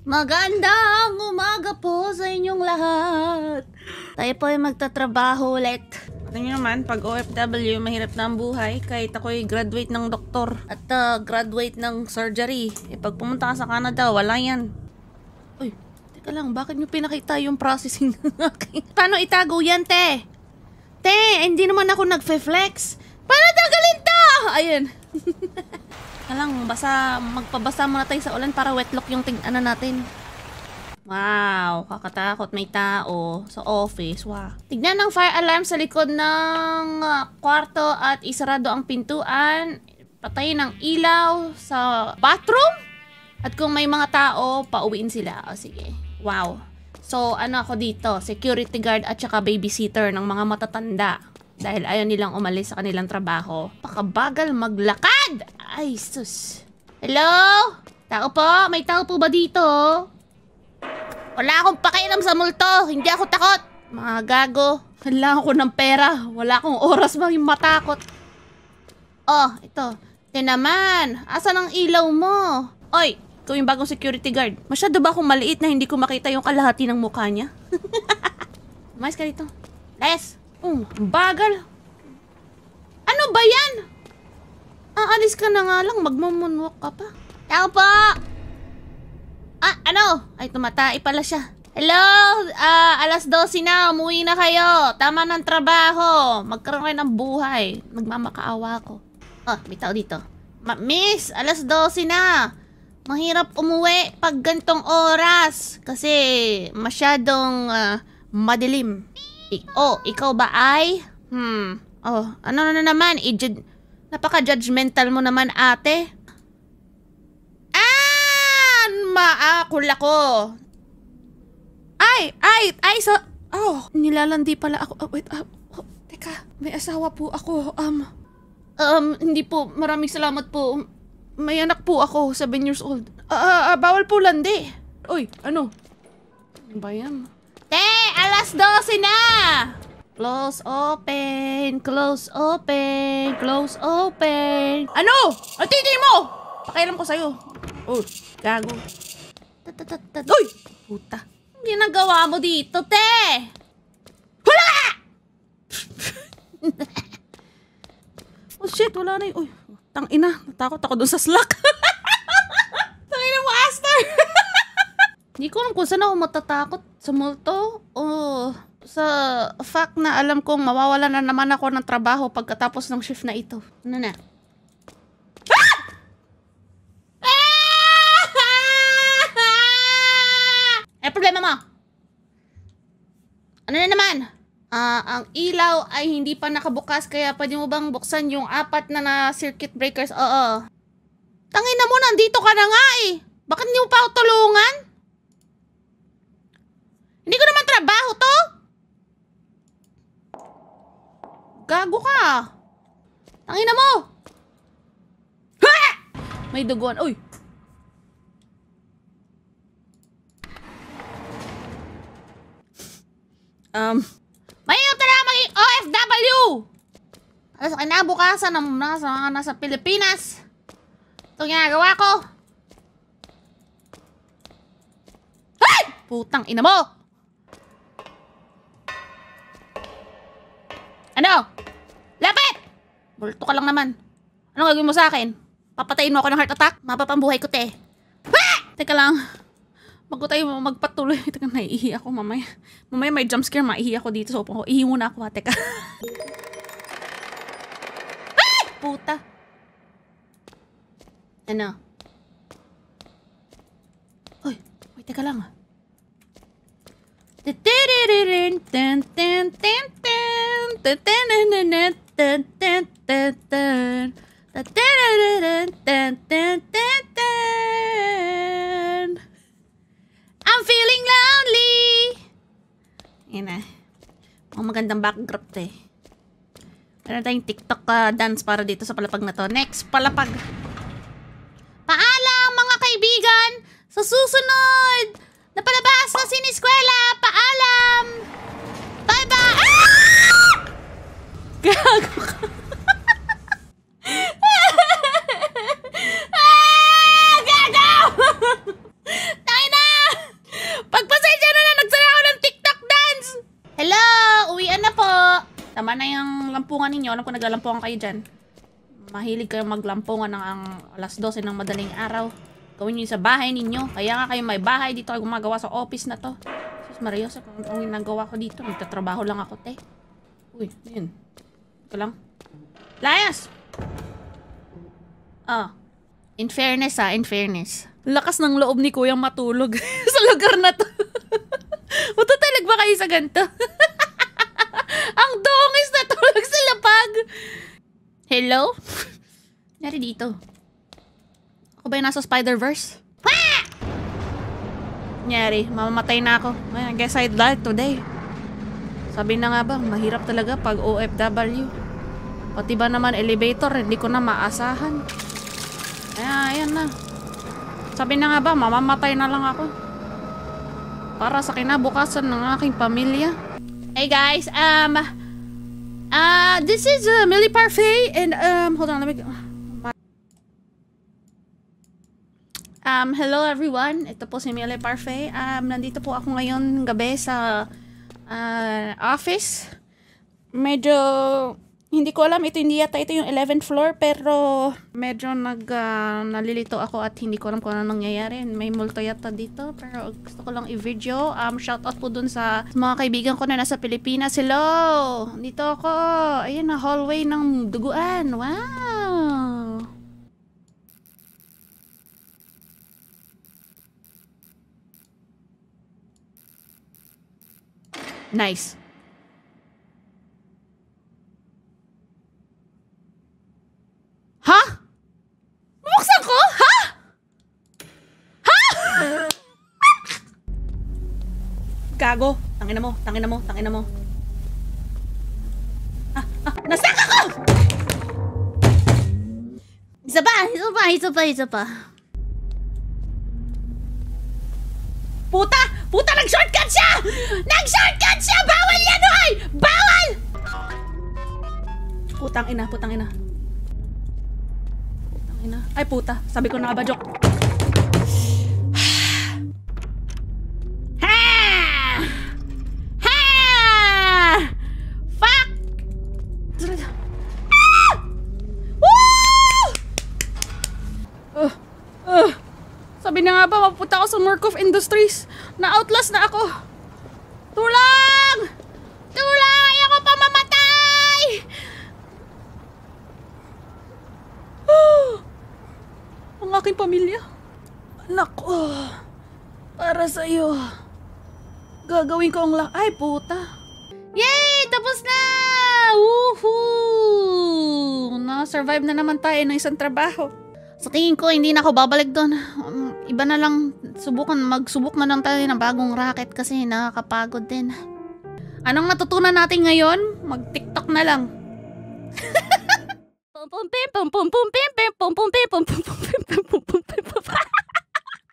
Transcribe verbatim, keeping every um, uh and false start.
Magandang umaga po sa inyong lahat. Tayo po ay magtatrabaho ulit. Alam niyo naman, pag O F W, mahirap na ang buhay. Kahit ako'y graduate ng doktor at uh, graduate ng surgery. Eh, pag pumunta ka sa Canada, wala yan. Uy, teka lang, bakit niyo pinakita yung processing ng aking... Paano itago yan, te? Te, hindi naman ako nagfe-flex. Paano tagalin to? Ayun. Lang, basa, magpabasa muna tayo sa ulan para wetlock yung tig-ano natin. Wow, kakatakot, may tao sa office. Wow. Tignan ng fire alarm sa likod ng uh, kwarto at isarado ang pintuan. Patayin ang ilaw sa bathroom. At kung may mga tao, pauwiin sila. O sige, wow. So, ano ako dito? Security guard at saka babysitter ng mga matatanda. Dahil ayaw nilang umalis sa kanilang trabaho. Pakabagal maglakad! Ay, sus. Hello? Tao po? May tao po ba dito? Wala akong pakialam sa multo. Hindi ako takot. Mga gago. Kailangan ko ng pera. Wala akong oras maging matakot. Oh, ito. Ito naman. Asan ang ilaw mo? Oy, ikaw yung bagong security guard. Masyado ba akong maliit na hindi ko makita yung kalahati ng mukha niya? Umayos ka dito. Les! Oh, bagal. Ano ba yan? Aalis ka na nga lang, magmamunwalk ka pa. Tao po! Ah, ano? Ay, tumatay pala siya. Hello? Ah, alas dose na, umuwi na kayo. Tama ng trabaho. Magkaroon kayo ng buhay. Magmamakaawa ko. Oh, may tao dito. Ma Miss, alas dose na. Mahirap umuwi pag gantong oras. Kasi masyadong uh, madilim. I oh, ikaw ba ay? Hmm. Oh, ano na naman? I napaka-judgmental mo naman, ate. Ah! Maakul ako. Ay! Ay! Ay! So... Oh, nilalandi pala ako. Oh, wait. Uh, oh, teka, may asawa po ako. Um... Um, hindi po. Maraming salamat po. May anak po ako. Seven years old. Ah, uh, uh, bawal po landi. Uy, ano? Ano ba yan? Te! Alas dose na! Close open, close open, close open. Ano? Ang titi mo! Pakailan ko sa'yo. Oh, gago. Uy! Puta. Ang ginagawa mo dito, te! Wala! Oh shit, wala na yun. Uy, tangina. Natakot ako dun sa Slack. Tangina mo, Aster! Hindi ko alam kung saan ako matatakot. Sa multo o sa fact na alam kong mawawala na naman ako ng trabaho pagkatapos ng shift na ito. Ano na? Ah! Ah! Eh, problema mo? Ano na naman? Uh, ang ilaw ay hindi pa nakabukas kaya pwede mo bang buksan yung apat na na circuit breakers? Oo. Tangin na mo, nandito ka na nga eh. Bakit hindi mo pa ako tulungan? Hindi ko naman trabaho to. Gago ka. Tangina mo. Ha! May duguan. Uy. Um. Mahirap talaga maging O F W. Alas kinabukasan ng nasa mga nasa Pilipinas. Ito ginagawa ko. Ay! Putang ina mo. Ano? Lapit! Bulto ka lang naman. Anong gagawin mo sa akin? Papatayin mo ako ng heart attack? Mapapambuhay ko, te. Ha! Teka lang. Bago tayo magpatuloy. Teka, naiihi ako mamaya. Mamaya may jumpscare, maihi ako dito. So, ihi muna ako, ha. Teka. Ay! Puta. Ano? Uy, wait, teka lang, ha. I'm feeling lonely. Yan na. Ang magandang backdrop to eh. Meron tayong TikTok uh, dance para dito sa palapag na to. Next, palapag. Paalam mga kaibigan! Sa susunod na palabas na siniskwela! Paalam! Bye-bye! Ah! Gago ka. Ah! Gago! Tayo na! Tama na yung lampungan ninyo. Alam ko naglalampungan kayo dyan. Mahilig kayong maglampungan ng ang alas dose ng madaling araw. Gawin nyo sa bahay ninyo. Kaya nga kayo may bahay dito kayo gumagawa sa office na to. Sus Maria, sa kung ang ginagawa ko dito. Nagtatrabaho lang ako, te. Uy, yun. Ito lang. Layas! Ah. In fairness ha, in fairness. Lakas ng loob ni Kuyang matulog sa lugar na to. Matutalag ba kayo sa ganito? Ang dongis na tulog sa lapag. Hello? Nari dito. Ako ba yung nasa Spider-Verse? Nyari, mamamatay na ako. I guess I died today. Sabi na nga ba, mahirap talaga pag O F W. Pati ba naman elevator, hindi ko na maasahan. Kaya, ayan na. Sabi na nga ba, mamamatay na lang ako. Para sa kinabukasan ng aking pamilya. Hey guys, um... Uh, this is uh, Millie Parfait and um... Hold on, let me go. Um, hello everyone. Ito po si Millie Parfait. Um, nandito po ako ngayon gabi sa uh, office. Medyo... Hindi ko alam, ito hindi yata ito yung eleventh floor, pero medyo nag, uh, nalilito ako at hindi ko alam kung ano nangyayari. May multo yata dito, pero gusto ko lang i-video. Um, shoutout po dun sa mga kaibigan ko na nasa Pilipinas. Hello! Dito ako. Ayun na, hallway ng duguan. Wow! Nice. Ha? Bubuksan ko? Ha? Ha? Gago. Tangina mo, tangina mo, tangina mo. Ah, ah, nasak ako! Isa pa, isa pa, isa pa, isa pa. Puta! Puta, nag-shortcut siya! Nag-shortcut siya! Bawal yan, hoy! Bawal! Putang ina, putang ina. Ay puta, sabi ko na ba joke. Ha! Ha! Fuck! Ah! Woo! Uh, uh. Sabi na nga ba, mapunta ako sa Murkoff Industries. Na-outlast na ako. Tulang! Tulang! Ayoko pa mamatay! Ang aking pamilya. Anak ko. Para sa'yo. Gagawin ko ang la... Ay, puta. Yay! Tapos na! Woohoo! Na-survive na naman tayo ng isang trabaho. Sa tingin ko, hindi na ako babalik doon. Um, iba na lang, subukan, magsubok na lang tayo ng bagong racket kasi nakakapagod din. Anong natutunan natin ngayon? Mag-TikTok na lang. Pum pum pim pum pum pum pim pim pum pum pim pum pum pum pum pum pum.